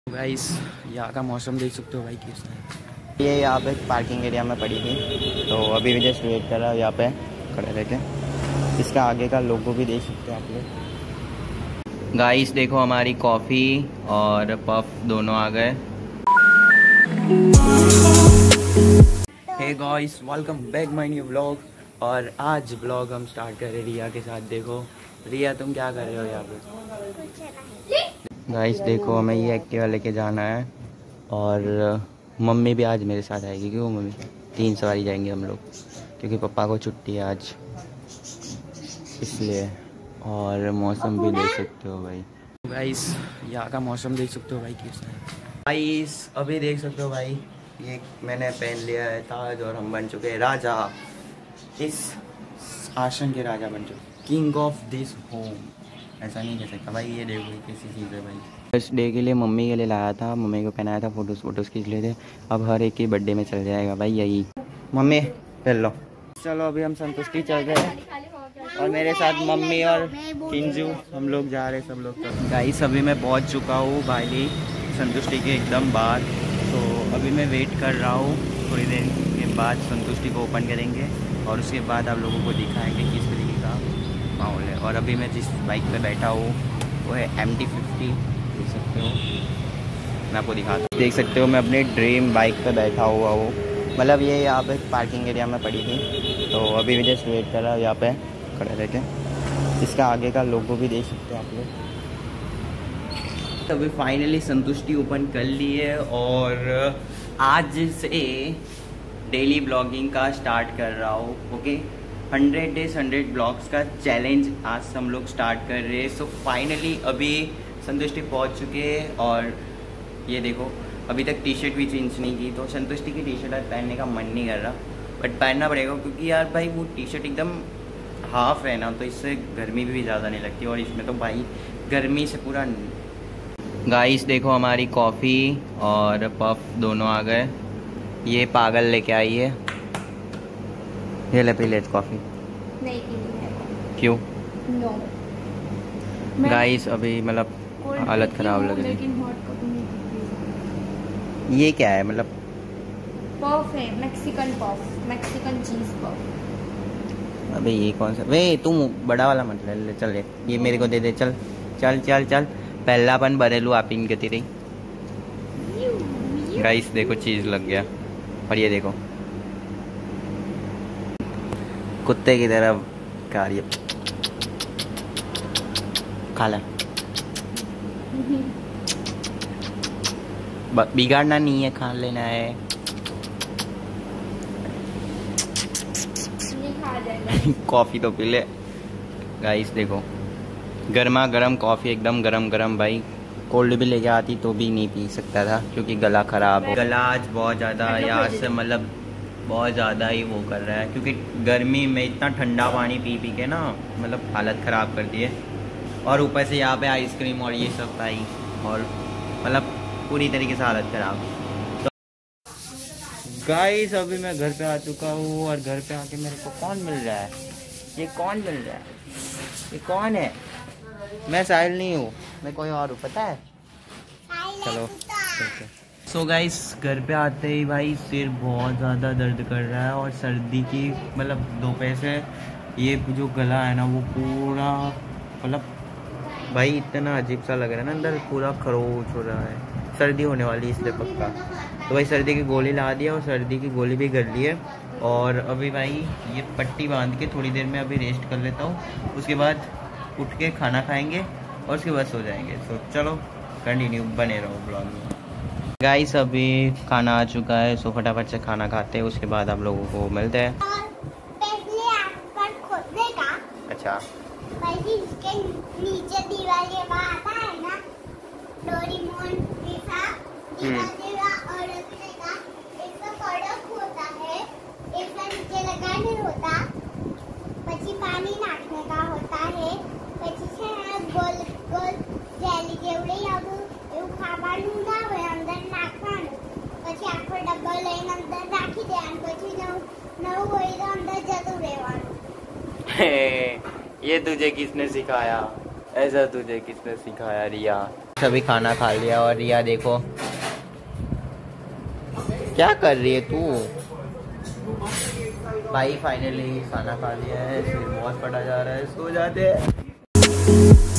Guys यहाँ का मौसम देख सकते हो भाई कैसा है। ये यहाँ पे पार्किंग एरिया में पड़ी थी, तो अभी भी जस्ट वेट कर रहा हूँ यहाँ पे खड़े रह के। इसका आगे का लोगो भी देख सकते हो आप लोग। गाइस देखो हमारी कॉफ़ी और पफ दोनों आ गए। Hey guys welcome back my new vlog. और आज व्लॉग हम स्टार्ट कर रहे हैं रिया के साथ। देखो रिया तुम क्या कर रहे हो यहाँ पे। गाइस देखो हमें ये एक्टिवा लेके जाना है और मम्मी भी आज मेरे साथ आएगी। क्यों मम्मी? 3 सवारी जाएंगे हम लोग क्योंकि पापा को छुट्टी है आज, इसलिए। और मौसम भी देख सकते हो भाई। गाइस यहाँ का मौसम देख सकते हो भाई कैसा है। गाइस अभी देख सकते हो भाई, ये मैंने पहन लिया है ताज और हम बन चुके हैं राजा। इस आसन के राजा बन चुके, किंग ऑफ दिस होम। ऐसा नहीं कह सकता भाई। ये देखो कैसी चीज़ है भाई। फर्स्ट डे के लिए मम्मी के लिए लाया था, मम्मी को पहनाया था, फोटोज़ खींच लिए थे। अब हर एक की बर्थडे में चल जाएगा भाई यही। मम्मी पहन लो। चलो अभी हम संतुष्टि चल गए हैं और मेरे साथ मम्मी और किंजू, हम लोग जा रहे हैं सब लोग। गाइस अभी मैं पहुंच चुका हूँ भाई संतुष्टि के एकदम बाहर। तो अभी मैं वेट कर रहा हूँ, थोड़ी देर के बाद संतुष्टि को ओपन करेंगे और उसके बाद आप लोगों को दिखाएंगे किस तरीके का माहौल है। और अभी मैं जिस बाइक पे बैठा हूँ वो है MT-50, देख सकते हो। मैं आपको दिखाता हूँ, देख सकते हो मैं अपनी ड्रीम बाइक पे बैठा हुआ हूँ। मतलब ये यहाँ पे पार्किंग एरिया में पड़ी थी, तो अभी भी जस्ट वेट कर रहा हूँ यहाँ पे खड़े रह के। इसका आगे का लोगो भी देख सकते हो आप लोग। अभी फाइनली संतुष्टि ओपन कर ली है और आज से डेली ब्लॉगिंग का स्टार्ट कर रहा हूँ। ओके, 100 days 100 ब्लॉग्स का चैलेंज आज हम लोग स्टार्ट कर रहे हैं। सो फाइनली अभी संतुष्टि पहुँच चुके हैं और ये देखो अभी तक टी शर्ट भी चेंज नहीं की। तो संतुष्टि की टी शर्ट आज पहनने का मन नहीं कर रहा, बट पहनना पड़ेगा क्योंकि यार भाई वो टी शर्ट एकदम हाफ है ना, तो इससे गर्मी भी ज़्यादा नहीं लगती और इसमें तो भाई गर्मी से पूरा। गाइस देखो हमारी कॉफ़ी और पफ दोनों आ गए। ये पागल लेके आई है। ये ले पी ले कॉफ़ी। नहीं पीनी है। क्यों? नो। गाइस अभी मतलब हालत ख़राब लग रही है। लेकिन हॉट कॉफ़ी नहीं पीती। ये क्या है? मतलब पफ है, Mexican puff, Mexican cheese puff. अबे ये कौन सा? वे तुम बड़ा वाला मत ले, चल ये मेरे को दे दे। चल चल चल चल, पहलापन बरेलू आप इन गति रही। गाइस देखो चीज़ लग गया। और ये देखो कुत्ते की तरह कार्य खाला। बिगाड़ना नहीं है, खा लेना है। नहीं खा जाएगा। कॉफ़ी तो पी ले। गाइस देखो गर्मा गर्म कॉफ़ी, एकदम गरम गरम भाई। कोल्ड भी लेके आती तो भी नहीं पी सकता था क्योंकि गला ख़राब है। गला आज बहुत ज़्यादा यहाँ से मतलब बहुत ज़्यादा ही वो कर रहा है क्योंकि गर्मी में इतना ठंडा पानी पी पी के ना मतलब हालत ख़राब कर दी है। और ऊपर से यहाँ पे आइसक्रीम और ये सब पाई और मतलब पूरी तरीके से हालत ख़राब। तो गाइस अभी मैं घर पे आ चुका हूँ और घर पे आके मेरे को कौन मिल रहा है? ये कौन मिल रहा है? ये कौन है? मैं साहिल नहीं हूँ, मैं कोई और हूँ, पता है। चलो सो गाइस घर पे आते ही भाई सिर बहुत ज़्यादा दर्द कर रहा है और सर्दी की मतलब दोपहर से ये जो गला है ना वो पूरा मतलब भाई इतना अजीब सा लग रहा है ना, अंदर पूरा खरोच हो रहा है। सर्दी होने वाली है इसलिए पक्का। तो भाई सर्दी की गोली ला दिया और सर्दी की गोली भी कर ली है। और अभी भाई ये पट्टी बांध के थोड़ी देर में अभी रेस्ट कर लेता हूँ, उसके बाद उठ के खाना खाएंगे और उसके बाद सो जाएंगे। तो चलो कंटिन्यू बने रहो ब्लॉग में। गाइस अभी खाना आ चुका है, सो फटाफट से खाना खाते हैं, उसके बाद आप लोगों को मिलते हैं। पहले आपका खोदने का। अच्छा भाई इसके नीचे दीवार ये आता है ना, डोरेमोन जैसा दीवार और रखने का इसका कड़क होता है, इसका नीचे लगाने होता, પછી પાણી નાખને का होता है, પછી છે गोल गोल જેલી જેવડે આવું એવું ખાવાનું ના હોય, અંદર નાખવાનું, પછી આખો ડબ્બો લઈને અંદર રાખી દેવાનું, પછી નવું હોય તો અંદર જતું રહેવાનું। ये तुझे किसने सिखाया? ऐसा तुझे किसने सिखाया रिया? अच्छा भी खाना खा लिया। और रिया देखो क्या कर रही है तू। भाई फाइनली खाना खा लिया है, फिर बहुत पड़ा जा रहा है, सो जाते हैं।